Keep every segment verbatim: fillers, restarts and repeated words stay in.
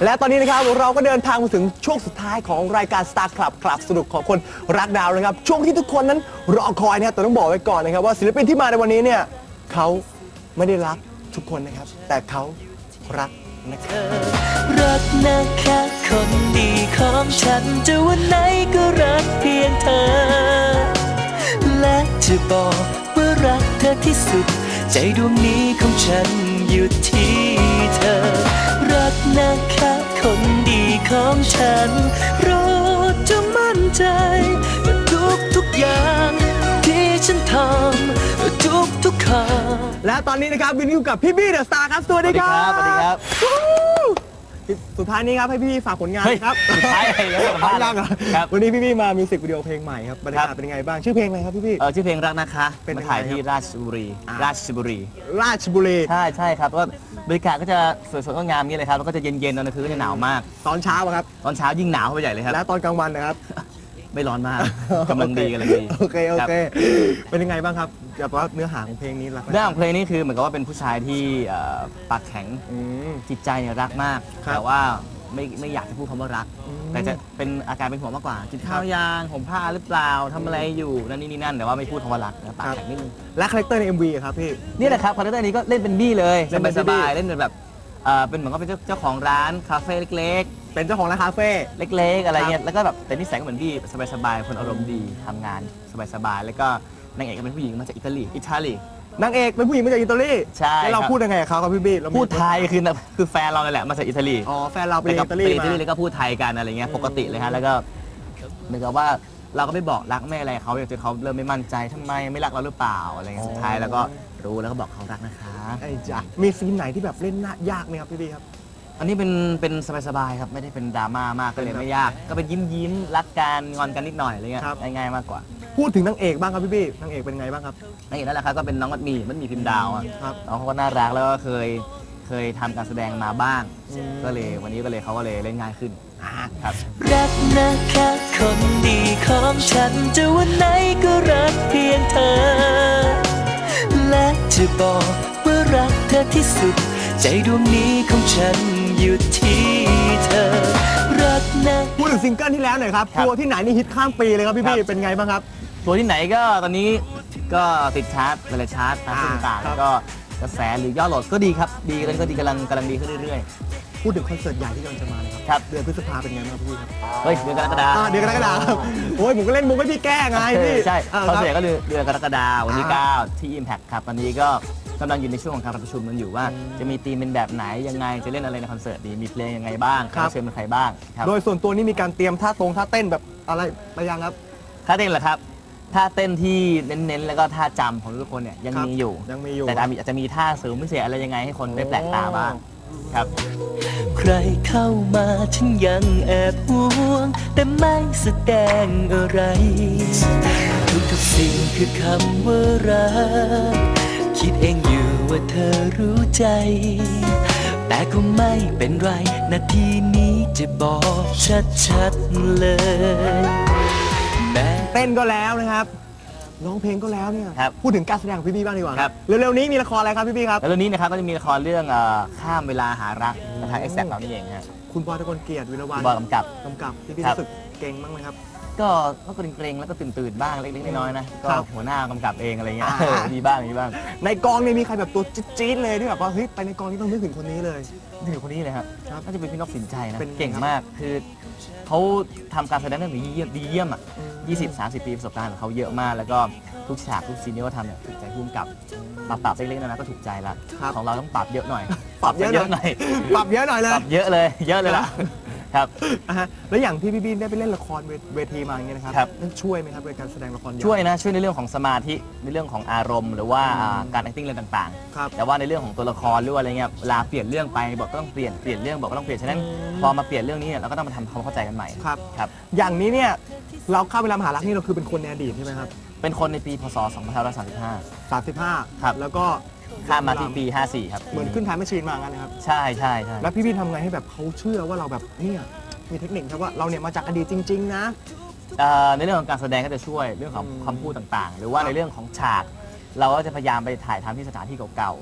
และตอนนี้นะครับเราก็เดินทางมาถึงช่วงสุดท้ายของรายการ Star Club คลับสนุกของคนรักดาวนะครับช่วงที่ทุกคนนั้นรอคอยนะครับแต่ต้องบอกไว้ก่อนนะครับว่าศิลปินที่มาในวันนี้เนี่ยเขาไม่ได้รักทุกคนนะครับแต่เขารักนะครับรักนะแค่คนดีของฉันจะวันไหนก็รักเพียงเธอและจะบอกว่ารักเธอที่สุดใจดวงนี้ของฉันอยู่ที่เธอรักนะแค่คนดีของฉันรู้จะมั่นใจทุกทุกอย่างที่ฉันทำทุกทุกคำและตอนนี้นะครับวินอยู่กับพี่บี้เดอะสตาร์ครับสวัสดีครับสวัสดีครับสุดท้ายนี้ครับให้พี่ฝากผลงานครับสุดท้ายอะไรครับฝากยังครับวันนี้พี่บี้มามิวสิกวิดีโอเพลงใหม่ครับบรรยากาศเป็นยังไงบ้างชื่อเพลงอะไรครับพี่บี้เออชื่อเพลงรักนะคะเป็นถ่ายที่ราชบุรีราชบุรีราชบุรีใช่ใช่ครับว่าบรรยากาศก็จะสวยๆก็งามนี้เลยครับแล้วก็จะเย็นๆตอนกลางคืนก็จะหนาวมากตอนเช้าครับตอนเช้ายิ่งหนาวเข้าไปใหญ่เลยครับและตอนกลางวันนะครับไม่ร้อนมากกำลังดีกำลังดีโอเคโอเคเป็นยังไงบ้างครับแบบว่าเนื้อหาของเพลงนี้เนื้อหาของเพลงนี้คือเหมือนกับว่าเป็นผู้ชายที่ปากแข็งจิตใจเนี่ยรักมากแต่ว่าไม่ไม่อยากจะพูดคำว่ารักแต่จะเป็นอาการเป็นห่วงมากกว่ากินข้าวยางห่มผ้าหรือเปล่าทำอะไรอยู่นั่นนี่นั่นแต่ว่าไม่พูดคำว่ารักนะปากแข็งนิดนึงและคาแรคเตอร์ใน เอ็ม วี ครับพี่นี่แหละครับคาแรคเตอร์นี้ก็เล่นเป็นบี้เลยสบายๆเล่นเป็นแบบเป็นเหมือนกับเป็นเจ้าของร้านคาเฟ่เล็กๆเป็นเจ้าของร้านคาเฟ่เล็กๆอะไรเงี้ยแล้วก็แบบแต่นิสัยก็เหมือนบี้สบายๆคนอารมณ์ดีทำงานสบายๆแล้วก็นางเอกก็เป็นผู้หญิงมาจากอิตาลีอิตาลีนางเอกเป็นผู้หญิงมาจากอิตาลีใช่แล้วเราพูดยังไงกับเขาครับพี่บี้พูดไทยคือคือแฟนเราเลยแหละมาจากอิตาลีอ๋อแฟนเราเป็นอิตาลีมาแล้วก็พูดไทยกันอะไรเงี้ยปกติเลยฮะแล้วก็เหมือนกับว่าเราก็ไม่บอกรักไม่อะไรเขาจนเขาเริ่มไม่มั่นใจทำไมไม่รักเราหรือเปล่าอะไรเงี้ยสุดท้ายแล้วก็รู้แล้วก็บอกเขารักนะคะไอ้จ้ะมีซีนไหนที่แบบเล่นน่ายากไหมครับพี่บี้ครับอันนี้เป็นเป็นสบายๆครับไม่ได้เป็นดราม่ามากก็เลยไม่ยากก็เป็นยิ้มยิ้มรักกันงอนกันนิดหน่อยอะไรเงี้ยง่ายๆมากกว่าพูดถึงนางเอกบ้างครับพี่บี้นางเอกเป็นไงบ้างครับนางเอกนั่นแหละครับก็เป็นน้องมัดหมี่มัดหมี่พิมพ์ดาวครับน้องเขาก็น่ารักแล้วก็เคยเคยทำการแสดงมาบ้างก็เลยวันนี้ก็เลยเขาก็เลยเล่นง่ายขึ้นครับรักนะแค่คนดีของฉันจะวันไหนก็รักเพียงเธอและจะบอกว่ารักเธอที่สุดใจดวงนี้ของฉันอยู่ที่เธอรักนะพูดถึงซิงเกิลที่แล้วหน่อยครับตัวที่ไหนนี่ฮิตข้ามปีเลยครับพี่บี้เป็นไงบ้างครับตัวที่ไหนก็ตอนนี้ก็ติดชาร์ตหลายชาร์ตตามต่างๆแล้วก็กระแสหรือยอดโหลดก็ดีครับดีกันก็ดีกำลังกำลังดีขึ้นเรื่อยๆพูดถึงคอนเสิร์ตใหญ่ที่กำลังจะมาเลยครับเดือนพฤษภาเป็นไงบ้างพี่ครับเฮ้ยเดือนกรกฎาคมเดือนกรกฎาคมโอ้ยผมก็เล่นมุกให้พี่แก้ไงพี่ใช่คอนเสิร์ตก็เดือนกรกฎาคมวันที่เก้าที่ Impact ครับตอนนี้ก็กำลังอยู่ในช่วงของการประชุมกันอยู่ว่าจะมีธีมเป็นแบบไหนยังไงจะเล่นอะไรในคอนเสิร์ตดีมีเพลงยังไงบ้างเชิญเป็นใครบ้างโดยส่วนตัวนี้มีการเตรียมท่าตรงท่าเต้นแบบอะไรไปยังครับท่าเต้นเหรอครับท่าเต้นที่เน้นๆแล้วก็ท่าจำของทุกคนเนี่ยยังมีอยู่ยังมีอยู่แต่อาจจะมีท่าเสริมพิเศษอะไรยังไงให้คนได้แปลกตาบ้างครับใครเข้ามาฉันยังแอบห่วงแต่ไม่แสดงอะไรทุกๆสิ่งคือคำว่ารักคิดเองอยู่ว่าเธอรู้ใจแต่ก็ไม่เป็นไรนาทีนี้จะบอกชัดๆเลยเต้นก็แล้วนะครับร้องเพลงก็แล้วเนี่ยพูดถึงการแสดงของพี่บี้บ้างดีกว่าครับเร็วๆนี้มีละครอะไรครับพี่บี้ครับเร็วๆนี้นะครับก็จะมีละครเรื่องข้ามเวลาหารักทางเอ็กแซกเรานี่เองครับคุณบอยตะกลเกียรติวิรวัฒน์บอยกำกับกำกับพี่บี้รู้สึกเก่งบ้างไหมครับก็ก็เกรงๆแล้วก็ตื่นๆบ้างเล็กๆน้อยๆนะก็หัวหน้ากำกับเองอะไรเงี้ยมีบ้างมีบ้างในกองเนี่ยมีใครแบบตัวจี๊ดเลยที่แบบว่าเฮ้ยไปในกองนี้ต้องนึกถึงคนนี้เลยนึกถึงคนนี้เลยครับน่าจะเป็นพี่นกสินใจนะเก่งมากคือเขาทำการแสดงได้ดีเยี่ยมดีเยี่ยมอ่ะยี่สิบ สามสิบ ปีประสบการณ์ของเขาเยอะมากแล้วก็ทุกฉากทุกซีนที่เขาทำเนี่ยถูกใจพุ่มกับปรับปรับเล็กๆนะก็ถูกใจละของเราต้องปรับเยอะหน่อยปรับเยอะหน่อยปรับเยอะหน่อยเลยปรับเยอะเลยเยอะเลยล่ะครับแล้วอย่างที่พี่บี้ได้ไปเล่นละครเวทีมาอย่างเงี้ยนะครับนั่นช่วยไหมครับในการแสดงละครช่วยนะช่วยในเรื่องของสมาธิในเรื่องของอารมณ์หรือว่าการ acting เรื่องต่างๆแต่ว่าในเรื่องของตัวละครหรืออะไรเงี้ยเวลาเปลี่ยนเรื่องไปบอกก็ต้องเปลี่ยนเปลี่ยนเรื่องบอกก็ต้องเปลี่ยนฉะนั้นพอมาเปลี่ยนเรื่องนี้เนี่ยเราก็ต้องมาทำความเข้าใจกันใหม่ครับครับอย่างนี้เนี่ยเราเข้าเวลามหารักนี่เราคือเป็นคนในอดีตใช่ไหมครับเป็นคนในปีพศสองพันห้าร้อยสามสิบห้าสามสิบห้าครับแล้วก็ข้ามมาที่ปีห้าสี่ครับเหมือนขึ้นไทม์แมชชีนมางั้นนะครับใช่ใช่ใช่แล้วพี่บี้ทำไงให้แบบเขาเชื่อว่าเราแบบเนี่ยมีเทคนิคครับว่าเราเนี่ยมาจากอดีตจริงๆนะในเรื่องของการแสดงก็จะช่วยเรื่องของคำพูดต่างๆหรือว่าในเรื่องของฉากเราก็จะพยายามไปถ่ายทำที่สถานที่เก่าๆ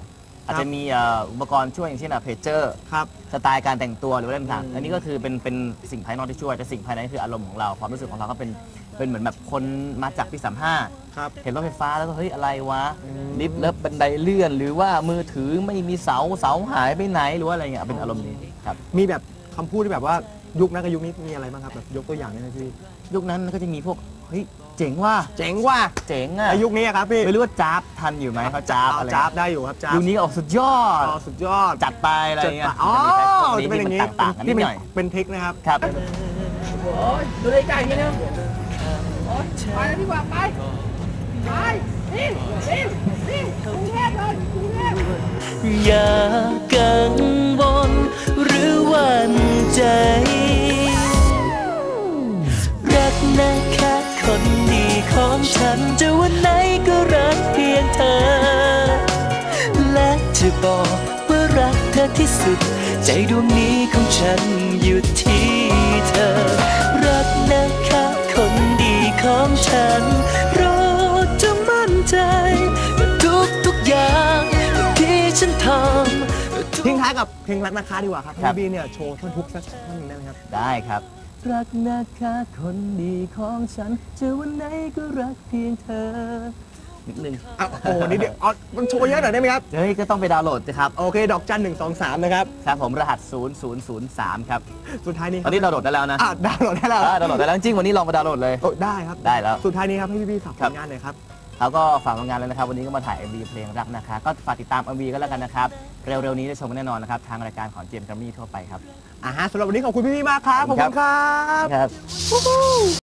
อาจจะมีเอ่ออุปกรณ์ช่วยอย่างเช่นเพจเจอร์ครับสไตล์การแต่งตัวหรือว่าอะไรต่างๆอันนี้ก็คือเป็นเป็นสิ่งภายนอกที่ช่วยแต่สิ่งภายในคืออารมณ์ของเราความรู้สึกของเราก็เป็นเป็นเหมือนแบบคนมาจากปีสามห้าครับเห็นรถไฟฟ้าแล้วก็เฮ้ยอะไรวะลิฟต์แล้วบันไดเลื่อน หรือว่ามือถือไม่มีเสาเสาหายไปไหนหรือว่าอะไรเงี้ยเป็นอารมณ์นี้ครับมีแบบคำพูดที่แบบว่ายุคนั้นกับยุคนี้มีอะไรบ้างครับแบบยกตัวอย่างได้ไหมพี่ยุคนั้นก็จะมีพวกเฮ้ยเจ๋งว่าเจ๋งว่าเจ๋งอะอายุคนี้อะครับพี่ไม่รู้ว่าจ้าบทันอยู่ไหมเขาจ้าบอะไรจ้าบได้อยู่ครับจ้าบยุคนี้ก็ออกสุดยอดอ๋อสุดยอดจัดไปอะไรเงี้ยอ๋อจะจะมีเป็นอย่างนี้นี้ที่มันต่างๆกันนิที่ดเป็นหน่อยเป็นทริคนะครับครับดูรายการนี้นะโอ๊ยไปแล้วดีกว่า ไป ไปนี่นี่นี่กรุงเทพเลยกรุงเทพอย่ากังวลหรือหวั่นใจ รักนะแค่คนดีของฉันจะวันไหนก็รักเพียงเธอ และจะบอกว่ารักเธอที่สุด ใจดวงนี้ของฉันอยู่ที่เธอ รักนะแค่คนดีของฉันเพราะจะมั่นใจทุกทุกๆอย่างที่ฉันทำทิ้งท้ายกับเพลงรักนะคะดีกว่าครับครับพี่บีเนี่ยโชว์ท่อนฮุกสักท่อนหนึงได้ไหมครับได้ครับ รักนะคะคนดีของฉันจะวันไหนก็รักเพียงเธอนิดนึงอ่ะโอ้โหนี่เดี๋ยวเอามันโชว์เยอะหน่อยได้ไหมครับเฮ้ยก็ต้องไปดาวน์โหลดสิครับโอเค ดอกจันหนึ่งสองสามนะครับครับผมรหัสศูนย์ ศูนย์ ศูนย์ สามครับสุดท้ายนี้ตอนนี้ดาวน์โหลดได้แล้วนะอ่ะดาวน์โหลดได้แล้วอ่าดาวน์โหลดได้แล้วจริงๆวันนี้ลองไปดาวน์โหลดเลยโอ้ได้ครับได้แล้วสุดท้ายนี้ครับให้พี่บีฝากผครับลงานหน่อยครับแล้วก็ฝากผลงานเลยนะครับ วันนี้ก็มาถ่าย เอ็ม วี เพลงรักนะคะ ก็ฝากติดตาม เอ็ม วี ก็แล้วกันนะครับ เร็วๆนี้ได้ชมกันแน่นอนนะครับ ทางรายการของเจมส์แกรมมี่ทั่วไปครับอ่าฮะสำหรับวันนี้ขอบคุณพี่บีมากครับ ขอบคุณครับครับ